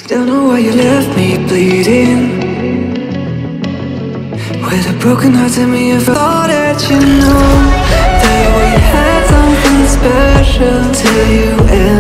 Don't know why you left me bleeding, with a broken heart. Tell me if I thought that you know that we had something special till you end.